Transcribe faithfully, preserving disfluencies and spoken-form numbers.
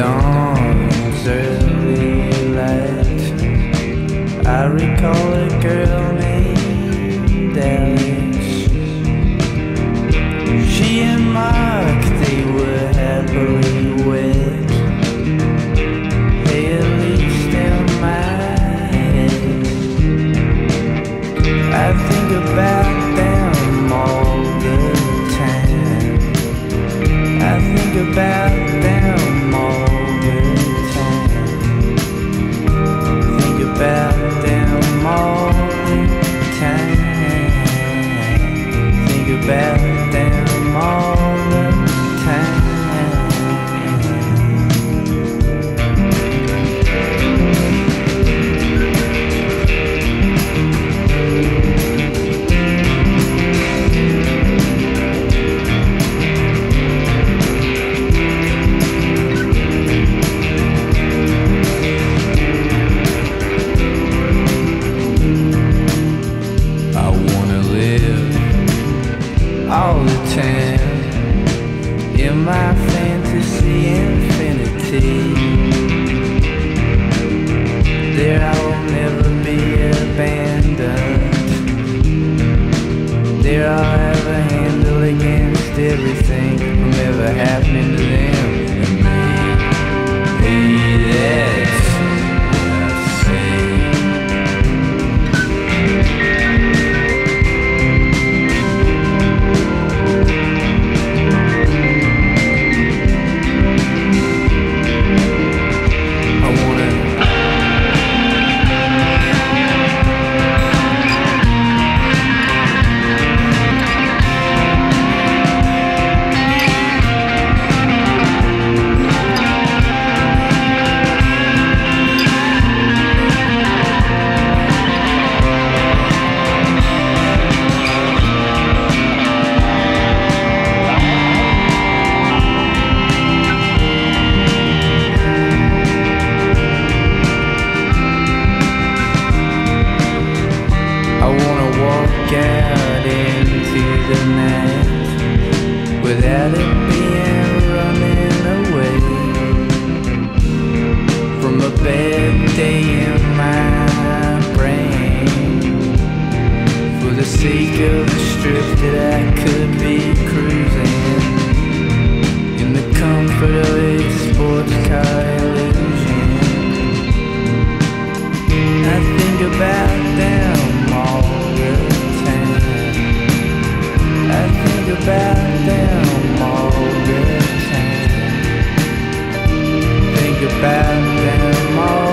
dawn's early light, I recall a girl named Alex. She and Mark, they were happily wed. Hey, at least in my head, I think about them all the time. I think about them all the time. Think about them all the time. Think about them all the time. All the time in my fantasy infinity, there I will never be abandoned. There I'll have a handle against everything from ever happening to them and me. Hey, that's what I say. Out into the night without it being running away from a bad day in my brain, for the sake of the strip that I could be cruising in the comfort of a sports car illusion. I think about them all the time. I think about them all the time. Think about them all